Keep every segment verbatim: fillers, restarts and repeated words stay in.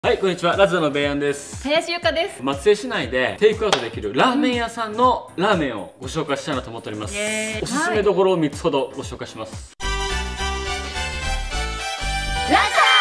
はい、こんにちは。ラズナのベイアンです。 林ゆかです。 松江市内でテイクアウトできるラーメン屋さんのラーメンをご紹介したいなと思っております。おすすめどころをみっつほどご紹介します。 ラ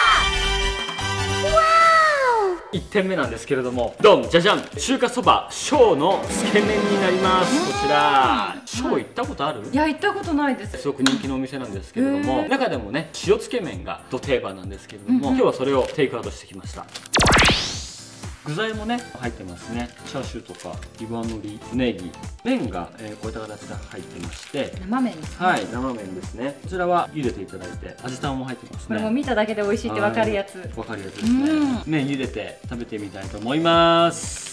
いってんめなんですけれども、ドンじゃじゃん、中華そば小のつけ麺になります。こちら小行ったことある？ いや、行ったことないです。 すごく人気のお店なんですけれども、中でもね塩つけ麺がど定番なんですけれども、今日はそれをテイクアウトしてきました。具材もね入ってますね。チャーシューとか岩のり、ネギ、麺が、えー、こういった形で入ってまして、 生麺ですね。 はい、生麺ですね。こちらは茹でていただいて、味玉も入ってますね。 これも見ただけで美味しいってわかるやつ。 わかるやつですね。麺茹でて食べてみたいと思います。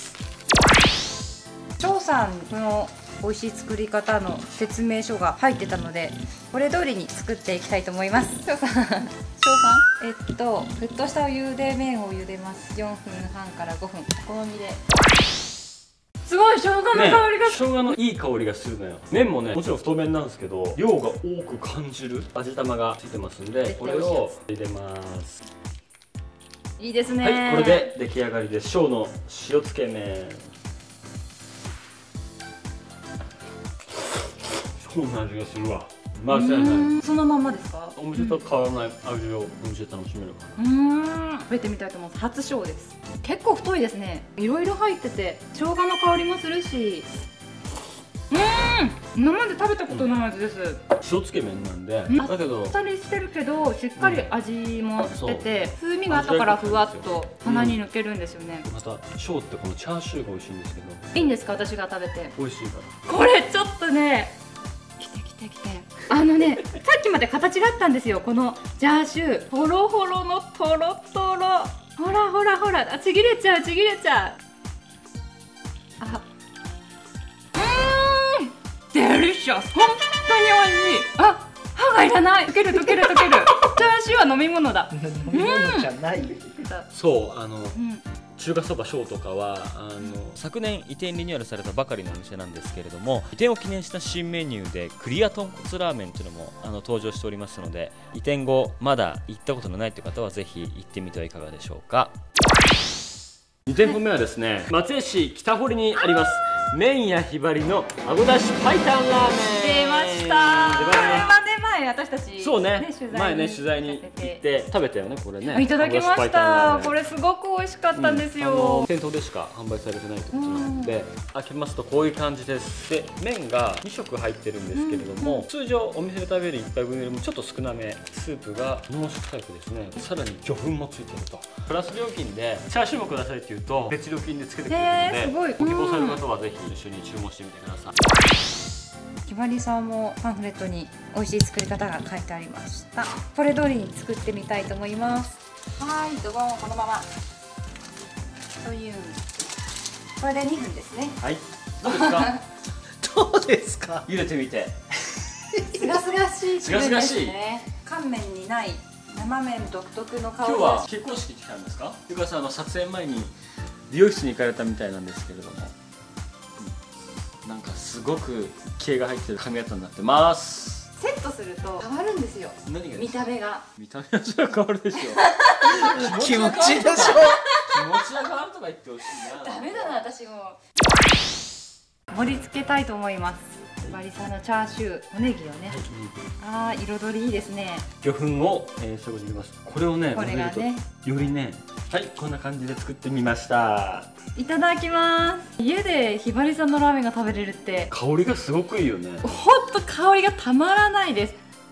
張さんの美味しい作り方の説明書が入ってたので、これ通りに作っていきたいと思います。張さん、張さん、えっと沸騰したお湯で麺を茹でます。よんぷんはんからごふん、お好みで。すごい生姜の香りが、 ね、生姜のいい香りがするのよ。麺もね、もちろん太麺なんですけど、量が多く感じる味玉がついてますんで、これを入れます。 いいですね。 はい、これで出来上がりです。小の塩つけ麺。小の味がするわ。間違いない。 そのまんまですか？ お店と変わらない味をお店で楽しめるかな。うーん、食べてみたいと思います。初小です。結構太いですね。いろいろ入ってて生姜の香りもするし、うーん、今まで食べたことない味です。 塩つけ麺なんで、だけどあっさりしてるけどしっかり味もしてて、風味が後からふわっと鼻に抜けるんですよね。 また小ってこのチャーシューが美味しいんですけど、 いいんですか？私が食べて。 美味しいから。 これちょっとね、来て来て来て。あのね、さっきまで形があったんですよ。このチャーシュー、ホロホロのトロトロ。ほらほらほら、あ、ちぎれちゃうちぎれちゃう。あ、うーん、デリシャス。本当に美味しい。あ、歯がいらない。溶ける溶ける溶ける。チャーシューは飲み物だ。 飲み物じゃない。 そう、あの、 うん、 中華そば小とかはあの昨年移転リニューアルされたばかりのお店なんですけれども、移転を記念した新メニューでクリア豚骨ラーメンというのもあの登場しておりますので、移転後まだ行ったことのないという方はぜひ行ってみてはいかがでしょうか。にてんめはですね、松江市北堀にあります麺屋ひばりのあごだし白湯ラーメン。 出ました。これはね、前私たちそうね、前ね取材に行って食べたよね。これね、 いただきました。これすごく美味しかったんですよ。 店頭でしか販売されてないということなので、開けますとこういう感じです。で、麺がにしょく入ってるんですけれども、通常お店で食べるいっぱいぶんよりもちょっと少なめ。スープが濃縮タイプですね。さらに魚粉もついてると。プラス料金でチャーシューもくださいって言うと別料金でつけてくれるので、ご希望される方はぜひ一緒に注文してみてください。 ひばりさんもパンフレットに美味しい作り方が書いてありました。これ通りに作ってみたいと思います。はい、ドボン、このままという、これでにふんですね。 はい、どうですか？ どうですか？ 茹でてみて。 すがすがしいすがすがしい。 乾麺にない生麺独特の香り。 今日は結婚式来たんですか？ゆかさん、あの撮影前に美容室に行かれたみたいなんですけれども、なんかすごく気合が入ってる髪型になってます。 セットすると変わるんですよ。 何が？ 見た目が。 見た目はそれは変わるでしょう。 気持ちでしょ。 気持ちが変わるとか言ってほしいな。 ダメだな、私も。盛り付けたいと思います。ひばりさんのチャーシュー、おネギをね。ああ、彩りいいですね。 魚粉を、えー、そこに入れます。これをね、 これがね、 よりね、はい、こんな感じで作ってみました。 いただきます。家でひばりさんのラーメンが食べれるって香りがすごくいいよね。 ほんと香りがたまらないです。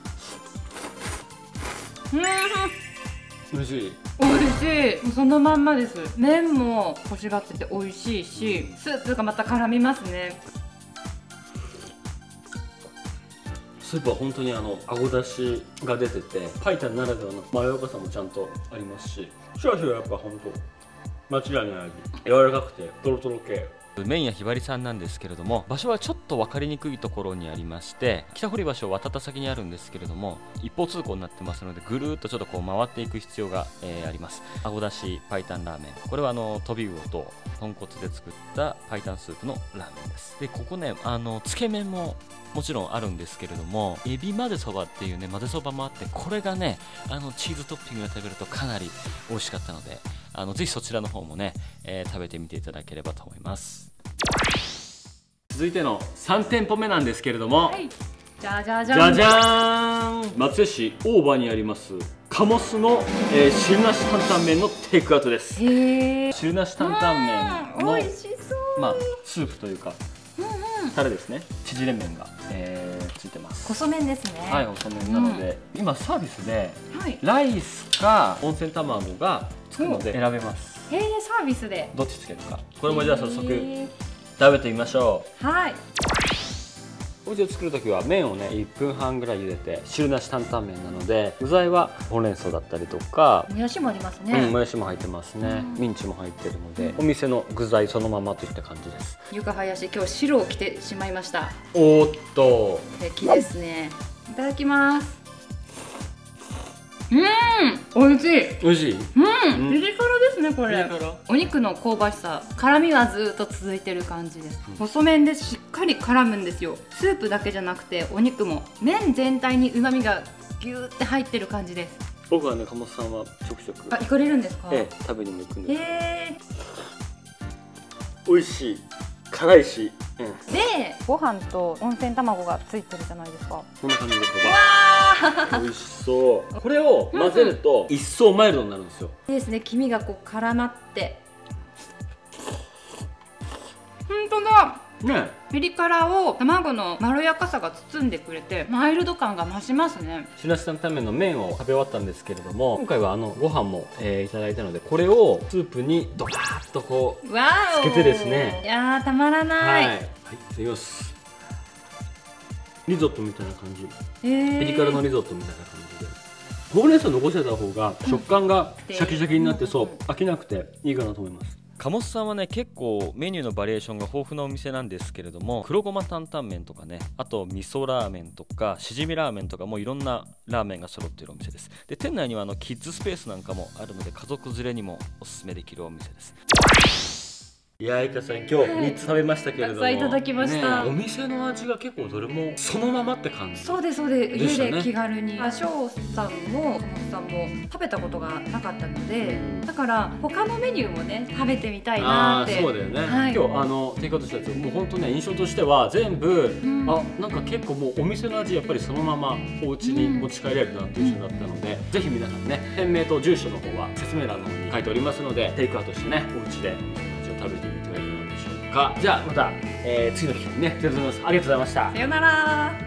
うん、 美味しい。 美味しい。そのまんまです。麺もこしがってて美味しいし、スープがまた絡みますね。 スープは本当にあのあごだしが出てて、白湯ならではのまろやかさもちゃんとありますし、チャーシューはやっぱ本当間違いない味。柔らかくてトロトロ系。麺屋ひばりさんなんですけれども、場所はちょっと分かりにくいところにありまして、北堀橋を渡った先にあるんですけれども、一方通行になってますので、ぐるーっとちょっとこう回っていく必要が、えー、あります。あごだし白湯ラーメン、これはあのトビウオと豚骨で作った白湯スープのラーメンです。で、ここね、あのつけ麺ももちろんあるんですけれども、エビ混ぜそばっていうね混ぜそばもあって、これがね、あのチーズトッピングで食べるとかなり美味しかったので、 あのぜひそちらの方もね、えー、食べてみていただければと思います。 続いてのさん店舗目なんですけれども、 はい、じゃじゃじゃん。 じゃじゃーん、松江市大場にありますカモスの、えー、汁なし担々麺のテイクアウトです。 へえ。 汁なし担々麺の美味しそう。 まあスープというか、うんうん、タレですね。縮れ麺が、えー、ついてます。 細麺ですね。 はい、細麺なので、うん、今サービスで、 はい、 ライスか温泉卵がつくので選べます。 へえ、サービスでどっちつけるか。これもじゃあ早速食べてみましょう。はい。 お家で作るときは麺をねいっぷんはんぐらい茹でて、汁なし担々麺なので具材はほうれん草だったりとか、 もやしもありますね。 うん、もやしも入ってますね、うん、ミンチも入ってるので、お店の具材そのままといった感じです。 ゆかはやし、今日白を着てしまいました。 おーっと素敵ですね。いただきます。うん、美味しい。 美味しい。 うん、ピリ辛ですねこれ。 ピリ辛。 お肉の香ばしさ、辛みはずっと続いてる感じです。うん、細麺でしっかり絡むんですよ。スープだけじゃなくてお肉も麺全体に旨味がギューって入ってる感じです。 僕はね、鴨さんはちょくちょくあ、行かれるんですか？ ええ、食べにも行くんです。 へー、美味しい、辛いし、うん、 でご飯と温泉卵がついてるじゃないですか。 こんな感じで美味しそう。これを混ぜると一層マイルドになるんですよ。 いいですね、黄身がこう絡まって。本当だね。ピリ辛を卵のまろやかさが包んでくれて、マイルド感が増しますね。 汁なし担々麺の麺を食べ終わったんですけれども、今回はあのご飯も、えー、いただいたので、これをスープにドカーッとこうわーつけてですね。 いやーたまらない。 はい、はい、いただきます。リゾットみたいな感じ、 えー、 ピリ辛のリゾットみたいな感じで、ほうれん草残してた方が食感がシャキシャキになって、そう飽きなくていいかなと思います。 鴨さんはね、結構メニューのバリエーションが豊富なお店なんですけれども、黒ごま担々麺とかね、あと味噌ラーメンとかしじみラーメンとか、もういろんなラーメンが揃っているお店です。で、店内にはあのキッズスペースなんかもあるので、家族連れにもおすすめできるお店です。 いやー、いかさん今日みっつ食べましたけれども、 たくさんいただきました、 ね、お店の味が結構どれもそのままって感じ。 そうですそうです、 ね、 家で気軽に。あ、翔さんも鴨さんも食べたことがなかったので、だから他のメニューもね食べてみたいなって。 あ、そうだよね、 はい、 今日あのテイクアウトしたやつもう本当ね、印象としては全部、うん、あ、なんか結構もうお店の味やっぱりそのままお家に持ち帰れるなっていう印象だったので、うん、ぜひ皆さんね、店名と住所の方は説明欄の方に書いておりますので、テイクアウトしてね、お家で味を食べてみてはいかがでしょうか。じゃあまた、えー、次の機会にね、ありがとうございました。 さよなら。